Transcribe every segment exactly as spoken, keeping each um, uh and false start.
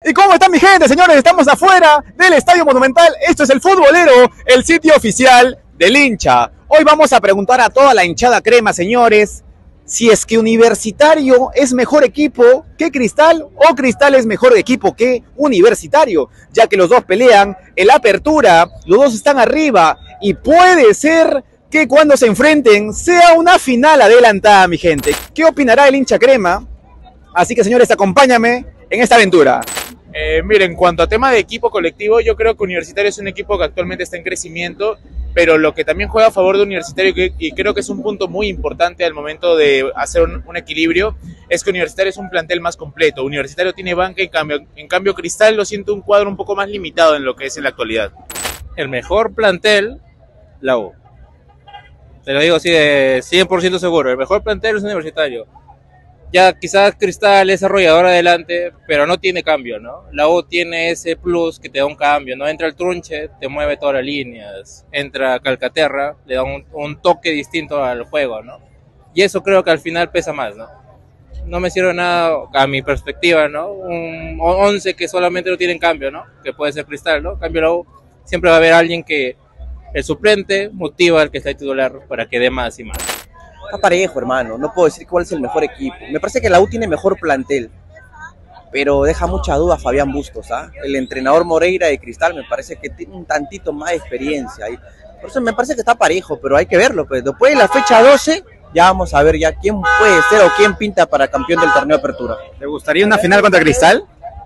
¿Y cómo está mi gente, señores? Estamos afuera del Estadio Monumental. Esto es el Futbolero, el sitio oficial del hincha. Hoy vamos a preguntar a toda la hinchada crema, señores, si es que Universitario es mejor equipo que Cristal o Cristal es mejor equipo que Universitario, ya que los dos pelean en la apertura, los dos están arriba y puede ser que cuando se enfrenten sea una final adelantada, mi gente. ¿Qué opinará el hincha crema? Así que, señores, acompáñame en esta aventura. Eh, miren, en cuanto a tema de equipo colectivo, yo creo que Universitario es un equipo que actualmente está en crecimiento, pero lo que también juega a favor de Universitario, y creo que es un punto muy importante al momento de hacer un, un equilibrio, es que Universitario es un plantel más completo. Universitario tiene banca, en cambio, en cambio Cristal lo siento un cuadro un poco más limitado en lo que es en la actualidad. El mejor plantel, la U. Te lo digo así de cien por ciento seguro, el mejor plantel es Universitario. Ya quizás Cristal es arrollador adelante, pero no tiene cambio, ¿no? La U tiene ese plus que te da un cambio, ¿no? Entra el Trunche, te mueve todas las líneas. Entra Calcaterra, le da un, un toque distinto al juego, ¿no? Y eso creo que al final pesa más, ¿no? No me sirve nada, a mi perspectiva, ¿no? Un once que solamente no tienen cambio, ¿no? Que puede ser Cristal, ¿no? Cambio la U, siempre va a haber alguien que el suplente motiva al que está titular para que dé más y más. Está parejo, hermano. No puedo decir cuál es el mejor equipo. Me parece que la U tiene mejor plantel, pero deja mucha duda Fabián Bustos, ¿ah? El entrenador Moreira de Cristal me parece que tiene un tantito más de experiencia. Y por eso me parece que está parejo, pero hay que verlo. Pues. Después de la fecha doce, ya vamos a ver ya quién puede ser o quién pinta para campeón del torneo de apertura. ¿Te gustaría una final contra Cristal?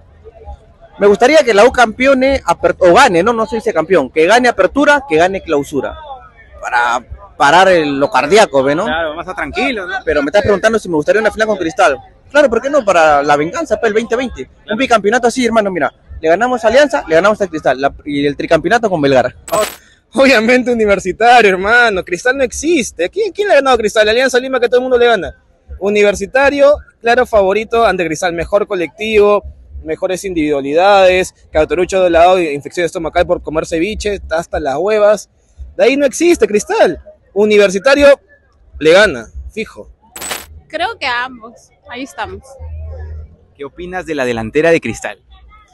Me gustaría que la U campeone o gane, no, no se dice campeón, que gane apertura, que gane clausura. Para parar el, lo cardíaco, ¿no? Claro, más tranquilo, ¿no? Pero me estás preguntando si me gustaría una final con Cristal. Claro, ¿por qué no? Para la venganza, para el veinte veinte. Claro. Un bicampeonato así, hermano, mira. Le ganamos a Alianza, le ganamos a Cristal. La, y el tricampeonato con Belgar. Obviamente Universitario, hermano. Cristal no existe. ¿Quién, quién le ha ganado a Cristal? La Alianza Lima, que todo el mundo le gana. Universitario, claro favorito ante Cristal. Mejor colectivo, mejores individualidades. Cauterucho de lado, infección estomacal por comer ceviche, está hasta las huevas. De ahí no existe Cristal. Universitario le gana, fijo. Creo que a ambos, ahí estamos. ¿Qué opinas de la delantera de Cristal?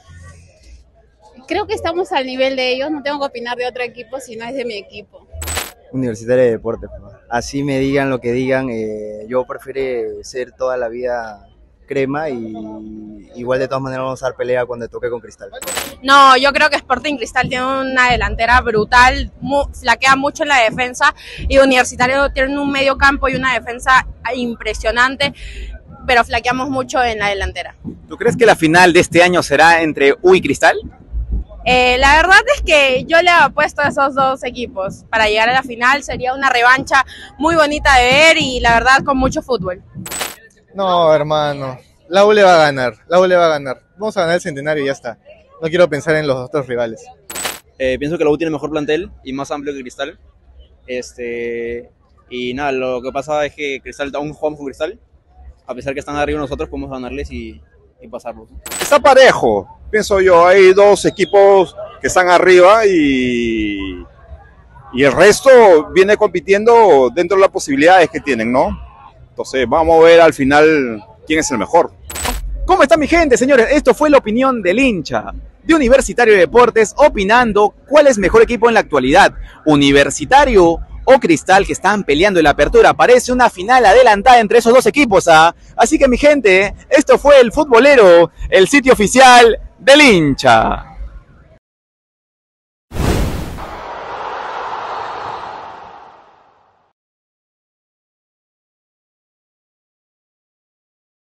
Creo que estamos al nivel de ellos, no tengo que opinar de otro equipo si no es de mi equipo. Universitario de Deportes, así me digan lo que digan, eh, yo prefiero ser toda la vida crema y igual de todas maneras vamos a dar pelea cuando toque con Cristal. No, yo creo que Sporting Cristal tiene una delantera brutal, mu flaquea mucho en la defensa y Universitario tiene un medio campo y una defensa impresionante, pero flaqueamos mucho en la delantera. ¿Tú crees que la final de este año será entre U y Cristal? Eh, la verdad es que yo le apuesto a esos dos equipos para llegar a la final, sería una revancha muy bonita de ver y la verdad con mucho fútbol. No, hermano, la U le va a ganar, la U le va a ganar. Vamos a ganar el Centenario y ya está. No quiero pensar en los otros rivales. Eh, pienso que la U tiene mejor plantel y más amplio que Cristal. Este, y nada, lo que pasa es que Cristal aún jugamos con Cristal. A pesar que están arriba nosotros, podemos ganarles y, y pasarlos. Está parejo, pienso yo. Hay dos equipos que están arriba y, y el resto viene compitiendo dentro de las posibilidades que tienen, ¿no? Entonces vamos a ver al final quién es el mejor. ¿Cómo está mi gente, señores? Esto fue la opinión del hincha de Universitario de Deportes opinando cuál es mejor equipo en la actualidad, Universitario o Cristal, que están peleando en la apertura. Parece una final adelantada entre esos dos equipos, ¿ah? Así que mi gente, esto fue el Futbolero, el sitio oficial del hincha.